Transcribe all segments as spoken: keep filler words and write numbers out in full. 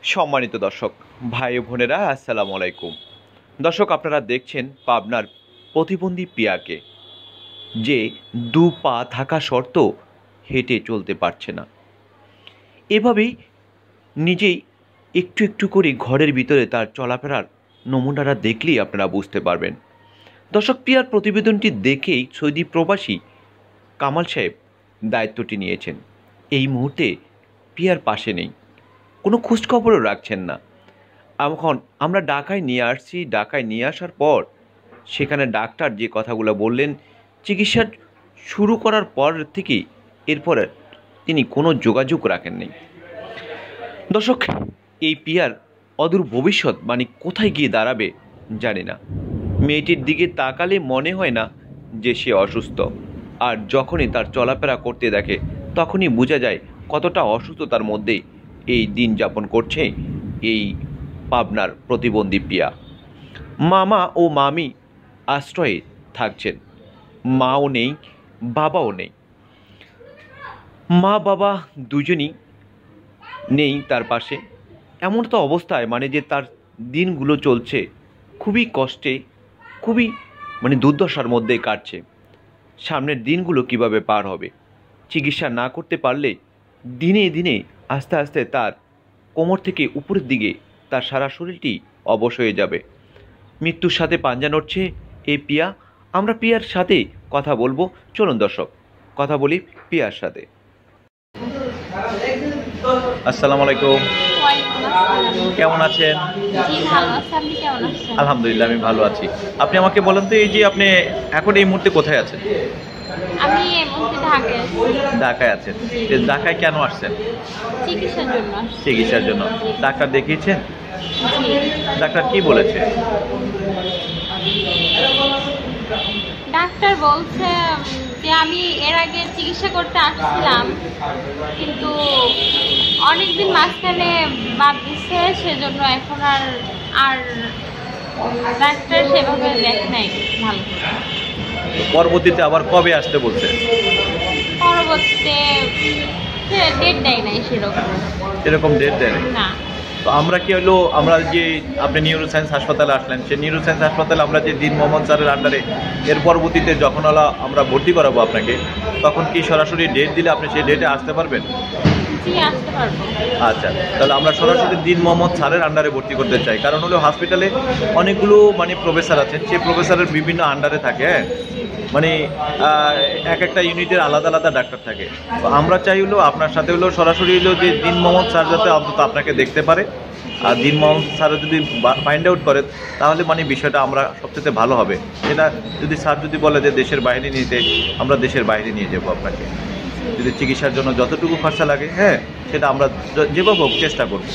সম্মানিত দর্শক ভাই ও বোনেরা, আসসালামু আলাইকুম। দর্শক, আপনারা দেখছেন পাবনার প্রতিবন্ধী পিয়াকে, যে দু পা থাকা সত্ত্বেও হেঁটে চলতে পারছে না। এভাবেই নিজেই একটু একটু করে ঘরের ভিতরে তার চলাফেরার নমুনাটা দেখলেই আপনারা বুঝতে পারবেন। দর্শক, পিয়ার প্রতিবেদনটি দেখেই সৌদি প্রবাসী কামাল সাহেব দায়িত্বটি নিয়েছেন। এই মুহূর্তে পিয়ার পাশে নেই, কোনো খোঁজখবরও রাখছেন না। এখন আমরা ঢাকায় নিয়ে আসছি। ঢাকায় নিয়ে আসার পর সেখানে ডাক্তার যে কথাগুলো বললেন, চিকিৎসা শুরু করার পর থেকেই এরপরে তিনি কোনো যোগাযোগ রাখেননি। দর্শক, এই পিয়ার অদূর ভবিষ্যৎ মানে কোথায় গিয়ে দাঁড়াবে জানি না। মেয়েটির দিকে তাকালে মনে হয় না যে সে অসুস্থ, আর যখনই তার চলাফেরা করতে দেখে তখনই বোঝা যায় কতটা অসুস্থতার মধ্যে এই দিন যাপন করছে এই পাবনার প্রতিবন্ধী পিয়া। মামা ও মামি আশ্রয়ে থাকছেন, মাও নেই বাবাও নেই। মা বাবা দুজনই নেই তার পাশে। এমন তো অবস্থায় মানে যে তার দিনগুলো চলছে খুবই কষ্টে, খুবই মানে দুর্দশার মধ্যে কাটছে। সামনের দিনগুলো কিভাবে পার হবে? চিকিৎসা না করতে পারলে দিনে দিনে আস্তে আস্তে তার কোমর থেকে উপরের দিকে তার সারা শরীরটি অবশ হয়ে যাবে। মৃত্যুর সাথে পাঞ্জা নড়ছে এই পিয়া। আমরা পিয়ার সাথে কথা বলবো। চলুন দর্শক, কথা বলি পিয়ার সাথে। আসসালামু আলাইকুম, কেমন আছেন? আলহামদুলিল্লাহ, আমি ভালো আছি। আপনি আমাকে বলেন তো, এই যে আপনি এখন এই মুহূর্তে কোথায় আছেন? আমি এই মুহূর্তে ঢাকায় আছি। ঢাকায় আছেন? ঢাকায় কেন আসছেন? চিকিৎসার জন্য। চিকিৎসার জন্য। ডাক্তার দেখিয়েছেন? ডাক্তার কি বলেছে? ডাক্তার বলছে যে আমি এর আগে চিকিৎসা করতে আসছিলাম, কিন্তু অনেকদিন মাঝখানে বাদ দিচ্ছে, সেজন্য এখন আর আর ডাক্তার সেভাবে দেখে নাই ভালো। পরবর্তীতে আবার কবে আসতে বলছে? পরবর্তীতে ডেট দেয় নাই সেরকম। এরকম ডেট দেয় না। তো আমরা কি হলো, আমরা যে আপনি নিউরো সায়েন্স হাসপাতালে আসলেন, সেই নিউরো সায়েন্স হাসপাতালে আমরা যে দিন মোহাম্মদ স্যারের আন্ডারে এর পরবর্তীতে যখন হলো আমরা ভর্তি করাবো আপনাকে, তখন কি সরাসরি ডেট দিলে আপনি সেই ডেটে আসতে পারবেন? আসতে পারবো। আচ্ছা, তাহলে আমরা সরাসরি দিন মোহাম্মদ স্যারের আন্ডারে ভর্তি করতে চাই। কারণ হলো হসপিটালে অনেকগুলো মানে প্রফেসর আছেন, সেই প্রফেসরের বিভিন্ন আন্ডারে থাকে। হ্যাঁ, মানে এক একটা ইউনিটের আলাদা আলাদা ডাক্তার থাকে। তো আমরা চাই হলো আপনার সাথে হলো সরাসরি হলো যে দিন মোহাম্মদ স্যার যাতে অন্তত আপনাকে দেখতে পারে। আর দিন মোহাম্মদ স্যার যদি ফাইন্ড আউট করে তাহলে মানে বিষয়টা আমরা সবচেয়ে ভালো হবে। সেটা যদি স্যার যদি বলে যে দেশের বাইরে নিতে, আমরা দেশের বাইরে নিয়ে যাবো আপনাকে। যদি চিকিৎসার জন্য যতটুকু খরচা লাগে, হ্যাঁ, সেটা আমরা যেভাবে হোক চেষ্টা করব।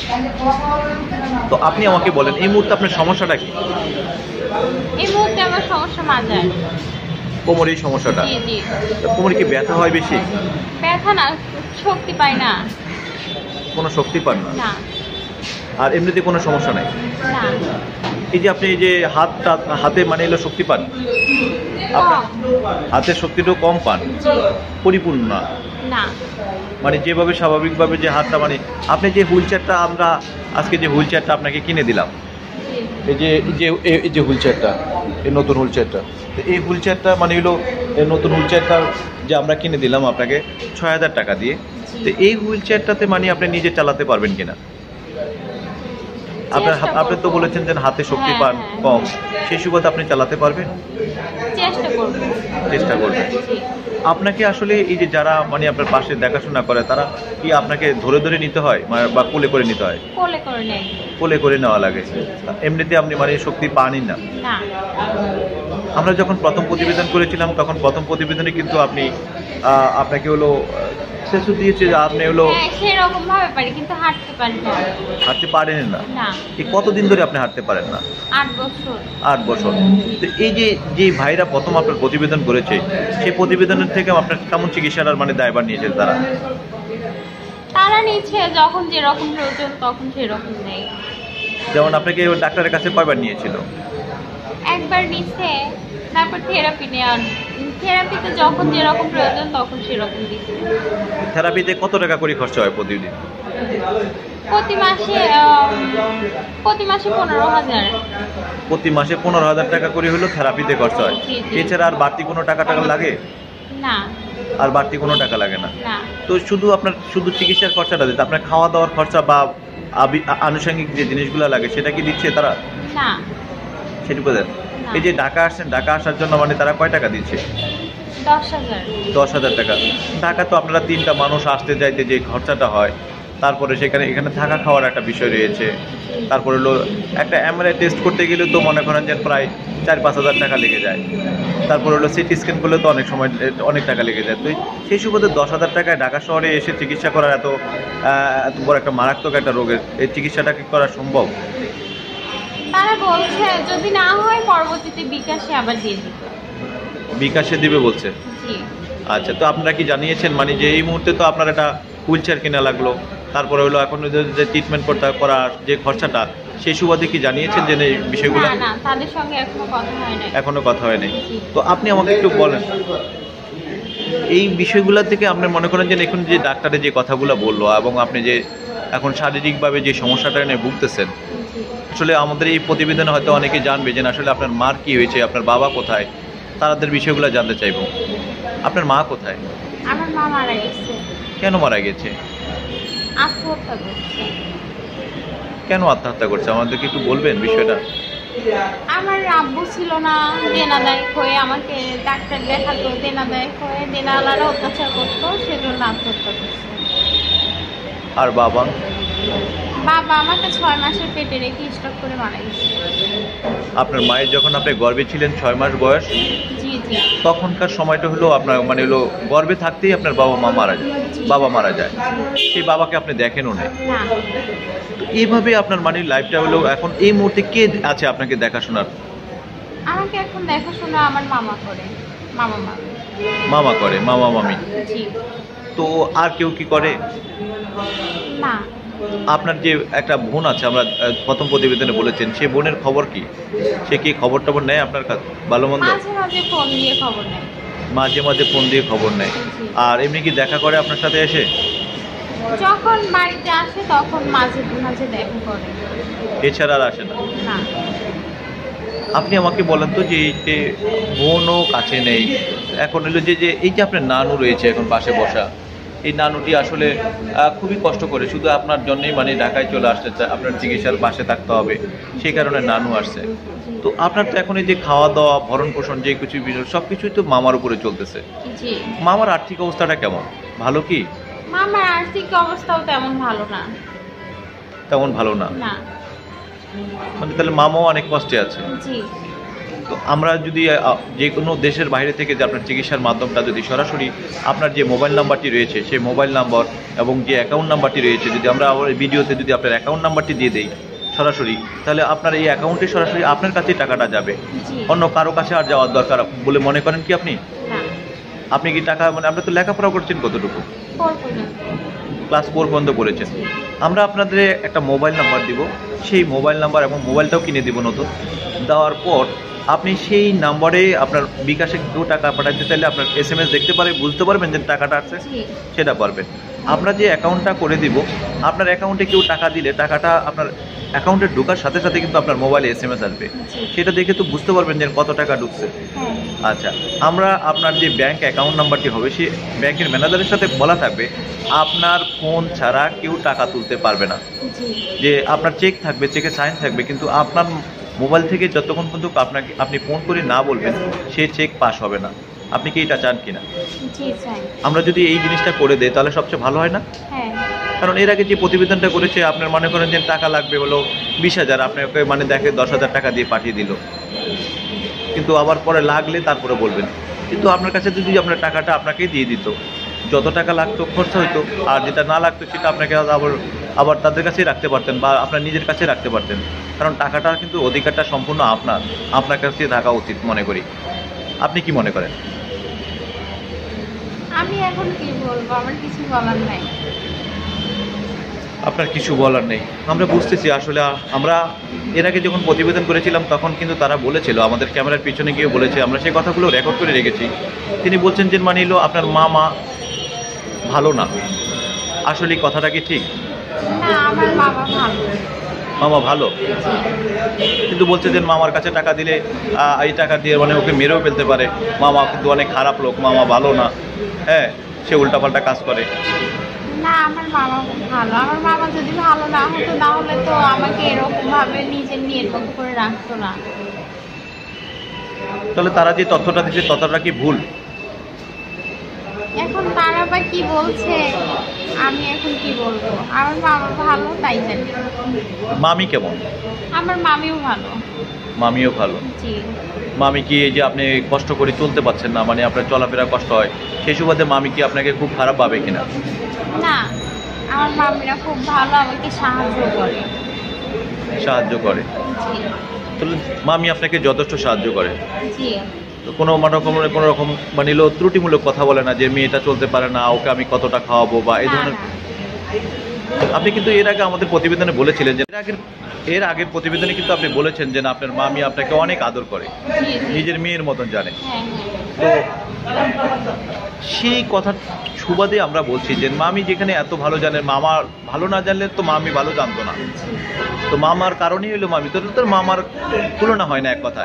তো আপনি আমাকে বলেন, এই মুহূর্তে আপনার সমস্যাটা কি? এই মুহূর্তে আমার সমস্যা মাজার কোমরের সমস্যাটা। জি জি। কোমরে কি ব্যথা হয় বেশি? ব্যথা না, শক্তি পাই না। কোনো শক্তি পান না? না। আর এমনিতে কোনো সমস্যা নাই? না। এই যে আপনি এই যে হাতটা হাতে মানে এলো শক্তি পান, আপনার হাতের শক্তিটাও কম পান, পরিপূর্ণ না? না। মানে যেভাবে স্বাভাবিকভাবে যে হাতটা মানে আপনি যে হুইল চেয়ারটা, আমরা আজকে যে হুইল চেয়ারটা আপনাকে কিনে দিলাম, এই যে যে এই যে হুইল চেয়ারটা, এই নতুন হুইল চেয়ারটা, তো এই হুইল চেয়ারটা মানে হলো এই নতুন হুইল চেয়ারটা যে আমরা কিনে দিলাম আপনাকে ছয় হাজার টাকা দিয়ে। তো এই হুইল চেয়ারটাতে মানে আপনি নিজে চালাতে পারবেন কিনা? আপনার আপনি তো বলেছেন যে হাতে শক্তি পান কম, সেই সুবাদে আপনি চালাতে পারবেন? চেষ্টা করব। চেষ্টা করবেন। আপনাকে আসলে এই যে যারা মানে আপনার পাশে দেখাশোনা করে, তারা কি আপনাকে ধরে ধরে নিতে হয় বা কোলে করে নিতে হয়? কোলে করে নেয়। কোলে করে নেওয়া লাগে। এমনিতে আপনি মানে শক্তি পানই না? না। আমরা যখন প্রথম প্রতিবেদন করেছিলাম তখন প্রথম প্রতিবেদনে কিন্তু আপনি আপনাকে হলো সেসু দিয়েছে যে আপনি হলো সেরকম ভাবে পারি, কিন্তু হাঁটতে পারি না। হাঁটতে পারেন না? না। এই কতদিন ধরে আপনি হাঁটতে পারেন না? আট বছর। আট বছর। তো এই যে যে ভাইরা প্রথম আপনার প্রতিবেদন করেছে, সেই প্রতিবেদনের থেকে আপনার কেমন চিকিৎসার মানে দায়ভার নিয়েছে তারা? তারা নিচ্ছে যখন যেরকম প্রয়োজন তখন সেরকম নেই। যেমন আপনাকে ডাক্তারের কাছে কয়বার নিয়েছিল? একবার নিচ্ছে, তারপর থেরাপি নেওয়া। থেরাপিতে যখন যেরকম প্রয়োজন তখন সেরকম দিচ্ছে। থেরাপিতে কত টাকা করে খরচা হয় প্রতিদিন? প্রতি মাসে আম, প্রতি মাসে পনেরো হাজার। প্রতি মাসে পনেরো হাজার টাকা করে হলো থেরাপিতে খরচা হয়। জি, জি। এছাড়া আর বাড়তি কোনো টাকা টাকা লাগে? না আর বাড়তি কোনো টাকা লাগে না। না তো শুধু আপনার শুধু চিকিৎসার খরচাটা দিতে, আপনার খাওয়া দাওয়ার খরচা বা আবি- আ- আনুষঙ্গিক যে জিনিসগুলো লাগে সেটা কি দিচ্ছে তারা? না সেটুকু দেন। না। এই যে ঢাকা আসছেন, ঢাকা আসার জন্য মানে তারা কয় টাকা দিচ্ছে? দশ হাজার। দশ হাজার টাকা। ঢাকা তো আপনারা তিনটা মানুষ আসতে যাইতে যে খরচাটা হয়, তারপরে সেখানে এখানে থাকা খাওয়ার একটা বিষয় রয়েছে, তারপরে হলো একটা এমআরআই টেস্ট করতে গেলে তো মনে করেন যে প্রায় চার পাঁচ হাজার টাকা লেগে যায়, তারপরে হলো সিটি স্ক্যান করলে তো অনেক সময় এ, অনেক টাকা লেগে যায়। তো সেই সুবাদে দশ হাজার টাকায় ঢাকা শহরে এসে চিকিৎসা করার এত আহ, এত বড় একটা মারাত্মক একটা রোগের এই চিকিৎসাটা কি করা সম্ভব? তারা বলছে যদি না হয় পরবর্তীতে বিকাশে আবার দিয়ে দিবে। বিকাশে দিবে বলছে? জি। আচ্ছা, তো আপনারা কি জানিয়েছেন মানে যে এই মুহূর্তে তো আপনার একটা হুইল চেয়ার কেনা লাগলো, তারপরে হলো এখন যে যে ট্রিটমেন্ট করতে করার যে খরচাটা, সেই সুবাদে কি জানিয়েছেন যে এই বিষয়গুলো? না না, তাদের সঙ্গে এখনো কথা হয় নাই। এখনো কথা হয়নি। জি। তো আপনি আমাকে একটু বলেন এই বিষয়গুলো থেকে আপনি মনে করেন যে এখন যে ডাক্তারের যে কথাগুলো বললো এবং আপনি যে এখন শারীরিকভাবে যে সমস্যাটা নিয়ে ভুগতেছেন, জি। আসলে আমাদের এই প্রতিবেদনে হয়তো অনেকে জানবে যে না, আসলে আপনার মার কি হয়েছে, আপনার বাবা কোথায়, তাদের বিষয়গুলো জানতে চাইবো। আপনার মা কোথায়? আমার মা মারা গেছে। কেন মারা গেছে? আত্মহত্যা করছে। কেন আত্মহত্যা করছে আমাদেরকে একটু বলবেন বিষয়টা? আমার আব্বু ছিল না, দেনাদায়ক হয়ে আমাকে ডাক্তার দেখাতো, দেনাদায়ক হয়ে দেনাওয়ালারা অত্যাচার করতো, সেজন্য আত্মহত্যা করছে। আর বাবা? বাবা আমাকে ছয় মাসের পেটে রেখে স্ট্রোক করে মারা গেছে। আপনার মায়ের যখন আপনি গর্ভে ছিলেন ছয় মাস বয়স, জি জি। তখনকার সময়টা হলো আপনার মানে হলো গর্ভে থাকতেই আপনার বাবা মা মারা যায়, বাবা মারা যায়। সেই বাবাকে আপনি দেখেনও না। না। তো এইভাবে আপনার মানে লাইফটা হলো এখন এই মুহূর্তে কে আছে আপনাকে দেখাশোনার? আমাকে এখন দেখাশোনা আমার মামা করে, মামা মামি। মামা করে, মামা মামি। জি। তো আর কেউ কি করে? না। আপনার যে একটা বোন আছে, আমরা আহ, প্রথম প্রতিবেদনে বলেছেন, সে বোনের খবর কি? সে কি খবর টবর নেয় আপনার কাছে ভালো মন্দ? মাঝে মাঝে ফোন দিয়ে খবর নেয়। মাঝে মাঝে ফোন দিয়ে খবর নেয়। জি। আর এমনি কি দেখা করে আপনার সাথে এসে? যখন বাড়িতে আসে তখন মাঝে মাঝে দেখা করে। এছাড়া আর আসে না? না। আপনি আমাকে বলেন তো যে এই যে বোনও কাছে নেই, এখন হলো যে যে এই যে আপনার নানু রয়েছে এখন পাশে বসা, এই নানুটি আসলে আহ, খুবই কষ্ট করে, শুধু আপনার জন্যই মানে ঢাকায় চলে আসতে চায়, আপনার চিকিৎসার পাশে থাকতে হবে, সেই কারণে নানু আসছে। তো আপনার তো এখন এই যে খাওয়া দাওয়া ভরণ পোষণ যে কিছু বিষয় সব কিছুই তো মামার উপরে চলতেছে। জি। মামার আর্থিক অবস্থাটা কেমন, ভালো কি? মামার আর্থিক অবস্থাও তেমন ভালো না। তেমন ভালো না? না। মানে তাহলে মামাও অনেক কষ্টে আছে। জি। তো আমরা যদি আহ, যে কোনো দেশের বাইরে থেকে যে আপনার চিকিৎসার মাধ্যমটা যদি সরাসরি আপনার যে মোবাইল নাম্বারটি রয়েছে সেই মোবাইল নাম্বার এবং যে অ্যাকাউন্ট নাম্বারটি রয়েছে, যদি আমরা আমার এই ভিডিওতে যদি আপনার অ্যাকাউন্ট নাম্বারটি দিয়ে দেই সরাসরি, তাহলে আপনার এই অ্যাকাউন্টে সরাসরি আপনার কাছেই টাকাটা যাবে, জি। অন্য কারো কাছে আর যাওয়ার দরকার বলে মনে করেন কি আপনি? না। আপনি কি টাকা মানে আপনি তো লেখাপড়া করছেন কতটুকু? ফোর পর্যন্ত। ক্লাস ফোর পর্যন্ত করেছেন। আমরা আপনাদের একটা মোবাইল নাম্বার দিব, সেই মোবাইল নাম্বার এবং মোবাইলটাও কিনে দিব নতুন, দেওয়ার পর আপনি সেই নাম্বারে আপনার বিকাশে কেউ টাকা পাঠাতে চাইলে আপনার এস এম এস দেখতে পারে, বুঝতে পারবেন যে টাকাটা আসছে, জি। সেটা পারবেন। আমরা যে অ্যাকাউন্টটা করে দিব, আপনার অ্যাকাউন্টে কেউ টাকা দিলে টাকাটা আপনার অ্যাকাউন্টে ঢোকার সাথে সাথে কিন্তু আপনার মোবাইলে এস এম এস আসবে, জি। সেটা দেখে তো বুঝতে পারবেন যে কত টাকা ঢুকছে। হ্যাঁ। আচ্ছা, আমরা আপনার যে ব্যাংক অ্যাকাউন্ট নাম্বারটি হবে সেই ব্যাংকের ম্যানেজারের সাথে বলা থাকবে আপনার ফোন ছাড়া কেউ টাকা তুলতে পারবে না। জি। যে আপনার চেক থাকবে, চেকে সাইন থাকবে, কিন্তু আপনার মোবাইল থেকে যতক্ষণ পর্যন্ত আপনাকে আপনি ফোন করে না বলবেন সেই চেক পাস হবে না। আপনি কি এটা চান কিনা? জি চাই। আমরা যদি এই জিনিসটা করে দেই তাহলে সবচেয়ে ভালো হয় না? হ্যাঁ। কারণ এর আগে যে প্রতিবেদনটা করেছে আপনার মনে করেন যে টাকা লাগবে হলো বিশ হাজার, আপনাকে মানে দেখে দশ হাজার টাকা দিয়ে পাঠিয়ে দিল, কিন্তু আবার পরে লাগলে তারপরে বলবেন। কিন্তু আপনার কাছে যদি আপনার টাকাটা আপনাকেই দিয়ে দিত, যত টাকা লাগতো খরচা হইতো, আর যেটা না লাগতো সেটা আপনাকে আবার আবার তাদের কাছেই রাখতে পারতেন বা আপনার নিজের কাছে রাখতে পারতেন। কারণ টাকাটা কিন্তু অধিকারটা সম্পূর্ণ আপনার, আপনার কাছে থাকা উচিত মনে করি। আপনি কি মনে করেন? আমি এখন কি বলবো, আমার কিছু বলার নাই। আপনার কিছু বলার নেই, আমরা বুঝতেছি। আসলে আমরা এর আগে যখন প্রতিবেদন করেছিলাম তখন কিন্তু তারা বলেছিল, আমাদের ক্যামেরার পিছনে গিয়ে বলেছে, আমরা সেই কথাগুলো রেকর্ড করে রেখেছি। তিনি বলছেন যে মানে হলো আপনার মা মা ভালো না। আসলে কথাটা কি ঠিক? না, আমার বাবা ভালো। মামা ভালো, কিন্তু বলছে যে মামার কাছে টাকা দিলে আহ, এই টাকা দিয়ে মানে ওকে মেরেও ফেলতে পারে, মামা কিন্তু অনেক খারাপ লোক, মামা ভালো না, হ্যাঁ সে উল্টাপাল্টা কাজ করে। না, আমার বাবা ভালো। আমার বাবা যদি ভালো না হতো তাহলে তো আমাকে এরকম ভাবে নিজের মেয়ের মতো করে রাখতো না। তাহলে তারা যে তথ্যটা দিচ্ছে তথ্যটা কি ভুল? এখন তারা বা কি বলছে, আমি এখন কি বলবো? আমার বাবা ভালো, তাই জানি। মামি কেমন? আমার মামিও ভালো। মামিও ভালো। জি। মামি কি এই যে আপনি কষ্ট করে চলতে পারছেন না, মানে আপনার চলাফেরা কষ্ট হয়, সেই সুবাদে মামি কি আপনাকে খুব খারাপ ভাবে কিনা? না, আমার মামিরা খুব ভালো, আমাকে সাহায্য করে। সাহায্য করে? জি। তাহলে মামি আপনাকে যথেষ্ট সাহায্য করে? জি। তো কোনো মানে রকম কোনো রকম মানে লো ত্রুটিমূলক কথা বলে না যে মেয়েটা চলতে পারে না, ওকে আমি কতটা খাওয়াবো বা এই না, ধরনের? না। আপনি কিন্তু এর আগে আমাদের প্রতিবেদনে বলেছিলেন যে এর আগের এর আগের প্রতিবেদনে কিন্তু আপনি বলেছেন যে না, আপনার মামি আপনাকে অনেক আদর করে, জি, জি। নিজের মেয়ের মতন জানে। হ্যাঁ, হ্যাঁ। তো সেই কথার সুবাদে আমরা বলছি যে মামি যেখানে এত ভালো জানেন, মামা ভালো না জানলে তো মামি ভালো জানতো না, তো মামার কারণেই হলো মামি, তো তোর মামার তুলনা হয় না এক কথায়।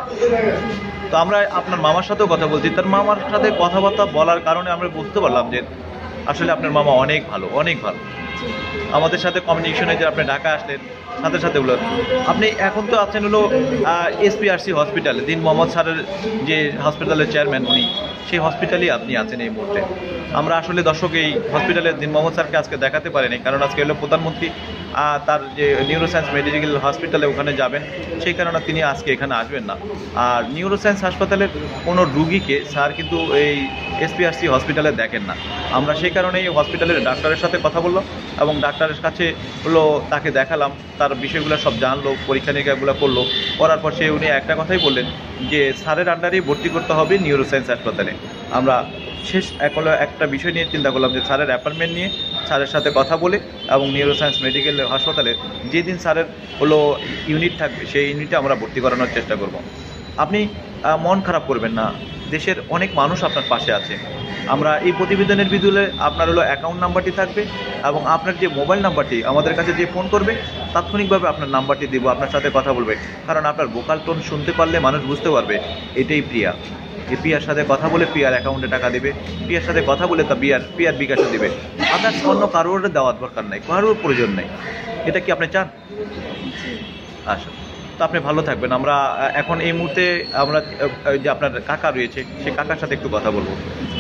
তো আমরা আপনার মামার সাথেও কথা বলছি, তার মামার সাথে কথাবার্তা বলার কারণে আমরা বুঝতে পারলাম যে আসলে আপনার মামা অনেক ভালো, অনেক ভালো। আমাদের সাথে কমিউনিকেশনে যে আপনি ঢাকা আসলেন, সাথে সাথে বললেন আপনি এখন তো আছেন হলো এসপিআরসি হসপিটালে, দিন মোহাম্মদ স্যারের যে হসপিটালের চেয়ারম্যান উনি, সেই হসপিটালেই আপনি আছেন এই মুহূর্তে। আমরা আসলে দর্শক এই হসপিটালে দিন মোহাম্মদ স্যারকে আজকে দেখাতে পারিনি, কারণ আজকে হলো প্রধানমন্ত্রী আহ, তার যে নিউরোসায়েন্স মেডিকেল হসপিটালে ওখানে যাবেন, সেই কারণে তিনি আজকে এখানে আসবেন না। আর নিউরোসায়েন্স হাসপাতালের কোনো রুগীকে স্যার কিন্তু এই এসপিআরসি হসপিটালে দেখেন না। আমরা সেই কারণেই হসপিটালের ডাক্তারের সাথে কথা বললাম এবং ডাক্তারের কাছে হলো তাকে দেখালাম, তার বিষয়গুলো সব জানলো, পরীক্ষা নিরীক্ষাগুলো করলো, করার পর সে উনি একটা কথাই বললেন যে স্যারের আন্ডারেই ভর্তি করতে হবে নিউরোসায়েন্স হাসপাতালে। আমরা শেষ একলো একটা বিষয় নিয়ে চিন্তা করলাম যে স্যারের অ্যাপয়েন্টমেন্ট নিয়ে স্যারের সাথে কথা বলে এবং নিউরোসায়েন্স মেডিকেল হাসপাতালে যেদিন স্যারের হলো ইউনিট থাকবে সেই ইউনিটে আমরা ভর্তি করানোর চেষ্টা করব। আপনি আহ, মন খারাপ করবেন না, দেশের অনেক মানুষ আপনার পাশে আছে। আমরা এই প্রতিবেদনের বিদুলে আপনার হলো অ্যাকাউন্ট নাম্বারটি থাকবে এবং আপনার যে মোবাইল নাম্বারটি আমাদের কাছে যে ফোন করবে তাৎক্ষণিকভাবে আপনার নাম্বারটি দিব, আপনার সাথে কথা বলবে, কারণ আপনার ভোকাল টোন শুনতে পারলে মানুষ বুঝতে পারবে এটাই প্রিয়া। এই পিয়ার সাথে কথা বলে পিয়ার অ্যাকাউন্টে টাকা দেবে, পিয়ার সাথে কথা বলে তা পিয়ার পিয়ার বিকাশে দেবে। আপনার অন্য কারোর দেওয়ার দরকার নাই, কারোর প্রয়োজন নেই। এটা কি আপনি চান? আচ্ছা, তো আপনি ভালো থাকবেন। আমরা আহ, এখন এই মুহূর্তে আমরা আহ, যে আপনার কাকা রয়েছে সেই কাকার সাথে একটু কথা বলবো।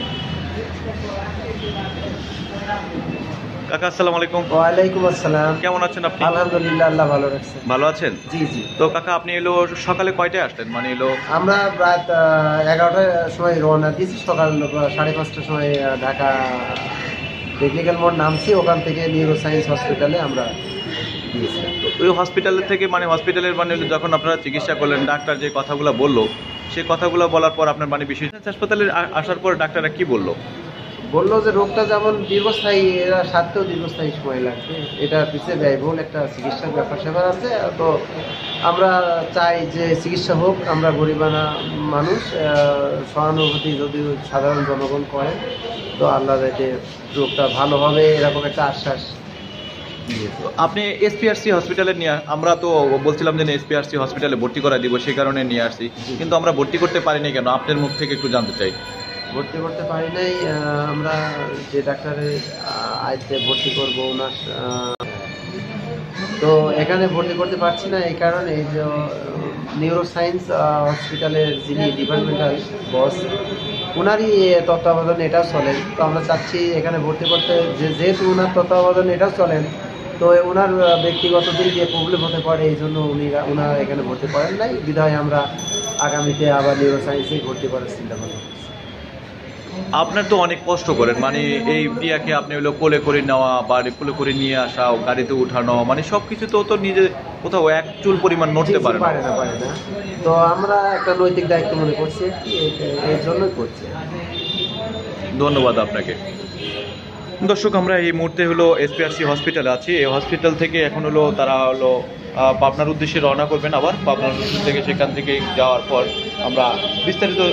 কাকা আসসালামু আলাইকুম। ওয়ালাইকুম আসসালাম। কেমন আছেন আপনি? আলহামদুলিল্লাহ, আল্লাহ ভালো রাখছে। ভালো আছেন? জি জি। তো কাকা আপনি এলো সকালে কয়টায় আসলেন, মানে এলো? আমরা রাত এগারোটার সময় রওনা দিয়েছি, সকাল সাড়ে পাঁচটার সময় আহ, ঢাকা টেকনিক্যাল মোড় নামছি, ওখান থেকে নিউরো সায়েন্স হসপিটালে আমরা গিয়েছিলাম। ওই হসপিটালের থেকে মানে হসপিটালের মানে যখন আপনারা চিকিৎসা করলেন, ডাক্তার যে কথাগুলো বললো সেই কথাগুলো বলার পর আপনার মানে বিশেষ হাসপাতালে আ- আসার পর ডাক্তাররা কি বললো? বললো যে রোগটা যেমন দীর্ঘস্থায়ী, এরা সারতেও দীর্ঘস্থায়ী সময় লাগবে, এটা পিছিয়ে ব্যয়বহুল একটা চিকিৎসার ব্যাপার স্যাপার আছে। তো আমরা চাই যে চিকিৎসা হোক, আমরা গরিবানা মানুষ, আহ, সহানুভূতি যদি সাধারণ জনগণ করে তো আল্লাহ যাতে রোগটা ভালো হবে এরকম একটা আশ্বাস দিয়েছে। আপনি এসপিআরসি হসপিটালে নিয়ে, আমরা তো বলছিলাম যে এসপিআরসি হসপিটালে ভর্তি করা দিব, সেই কারণে নিয়ে আসছি, কিন্তু আমরা ভর্তি করতে পারিনি কেন, আপনার মুখ থেকে একটু জানতে চাই। ভর্তি করতে পারি নাই, আহ, আমরা যে ডাক্তারের আহ, আইতে ভর্তি করবো ওনার আহ, তো এখানে ভর্তি করতে পারছি না, এই কারণে যে নিউরো সায়েন্স হসপিটালের যিনি ডিপার্টমেন্টাল বস ওনারই তত্ত্বাবধানে এটাও চলেন। তো আমরা চাচ্ছি এখানে ভর্তি করতে, যে যেহেতু ওনার তত্ত্বাবধানে এটাও চলেন, তো ওনার আহ, ব্যক্তিগত দিক দিয়ে প্রবলেম হতে পারে, এই জন্য উনি ওনারা এখানে ভর্তি করেন নাই, বিধায় আমরা আগামীতে আবার নিউরো সায়েন্সেই ভর্তি করার চিন্তা ভাবনা করছি। আপনার তো অনেক কষ্ট করেন, মানে এই প্রিয়াকে আপনি হলো কোলে করে নেওয়া বা কোলে করে নিয়ে আসা, গাড়িতে উঠানো, মানে সব কিছু তো তো নিজে কোথাও এক চুল পরিমাণ নড়তে পারে না। পারে না পারে না তো আমরা একটা নৈতিক দায়িত্ব মনে করছি, এই- এর জন্যই করছি। ধন্যবাদ আপনাকে। দর্শক, আমরা এই মুহূর্তে হলো এসপিআরসি হসপিটালে আছি। এই হসপিটাল থেকে এখন হলো তারা হলো আহ, পাবনার উদ্দেশ্যে রওনা করবেন, আবার পাবনার উদ্দেশ্যে থেকে সেখান থেকে যাওয়ার পর আমরা বিস্তারিত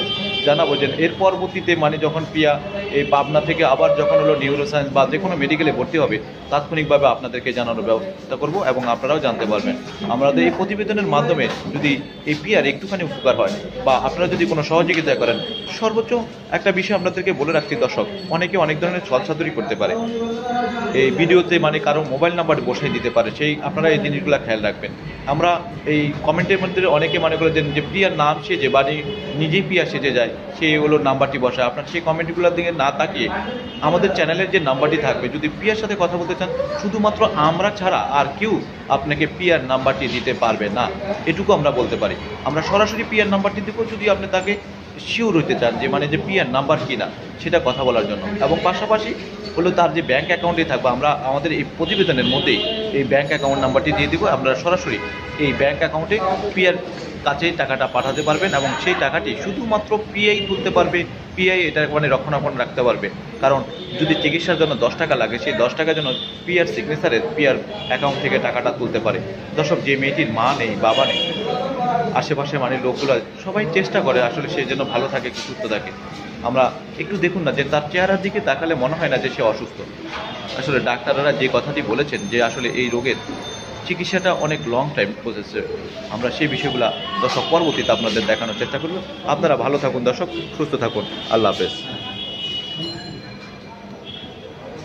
জানাবো যে এর পরবর্তীতে মানে যখন পিয়া এই পাবনা থেকে আবার যখন হলো নিউরো সায়েন্স বা যে কোনো মেডিকেলে ভর্তি হবে তাৎক্ষণিকভাবে আপনাদেরকে জানানোর ব্যবস্থা করব এবং আপনারাও জানতে পারবেন। আমাদের এই প্রতিবেদনের মাধ্যমে যদি এই পিয়ার একটুখানি উপকার হয় বা আপনারা যদি কোনো সহযোগিতা করেন, সর্বোচ্চ একটা বিষয় আপনাদেরকে বলে রাখছি দর্শক, অনেকে অনেক ধরনের ছলচাতুরি করতে পারে, এই ভিডিওতে মানে কারো মোবাইল নাম্বার বসাই দিতে পারে, সেই আপনারা এই জিনিসগুলো খেয়াল রাখবেন। আমরা এই কমেন্টের মধ্যে অনেকে মনে করে যে প্রিয়ার নাম সেজে বা নিজেই প্রিয়া সেজে যায়, সে হলো নাম্বারটি বসায়। আপনার সেই কমেন্টগুলোর দিকে না তাকিয়ে আমাদের চ্যানেলের যে নাম্বারটি থাকবে, যদি প্রিয়ার সাথে কথা বলতে চান, শুধুমাত্র আমরা ছাড়া আর কেউ আপনাকে প্রিয়ার নাম্বারটি দিতে পারবে না, এটুকু আমরা বলতে পারি। আমরা সরাসরি প্রিয়ার নাম্বারটি দেবো যদি আপনি তাকে শিওর হইতে চান যে মানে যে পিয়ার নাম্বার কিনা সেটা কথা বলার জন্য। এবং পাশাপাশি হলো তার যে ব্যাঙ্ক অ্যাকাউন্টে থাকবে, আমরা আমাদের এই প্রতিবেদনের মধ্যেই এই ব্যাঙ্ক অ্যাকাউন্ট নাম্বারটি দিয়ে দেবো। আপনারা সরাসরি এই ব্যাঙ্ক অ্যাকাউন্টে পিয়ার কাছে টাকাটা পাঠাতে পারবেন এবং সেই টাকাটি শুধুমাত্র পিআই তুলতে পারবে, পিআই এটা মানে রক্ষণাবেক্ষণ রাখতে পারবে। কারণ যদি চিকিৎসার জন্য দশ টাকা লাগে, সেই দশ টাকার জন্য পিয়ার সিগনেচারে পিয়ার অ্যাকাউন্ট থেকে টাকাটা তুলতে পারে। দর্শক, যে মেয়েটির মা নেই, বাবা নেই, আশেপাশে মানে লোকগুলো সবাই চেষ্টা করে আসলে সে যেন ভালো থাকে, সুস্থ থাকে। আমরা একটু দেখুন না যে তার চেহারার দিকে তাকালে মনে হয় না যে সে অসুস্থ। আসলে ডাক্তাররা যে কথাটি বলেছেন যে আসলে এই রোগের চিকিৎসাটা অনেক লং টাইম প্রসেস, আমরা সেই বিষয়গুলো দর্শক পরবর্তীতে আপনাদের দেখানোর চেষ্টা করব। আপনারা ভালো থাকুন দর্শক, সুস্থ থাকুন, আল্লাহ হাফেজ।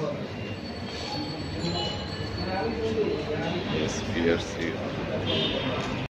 Yes, we are safe.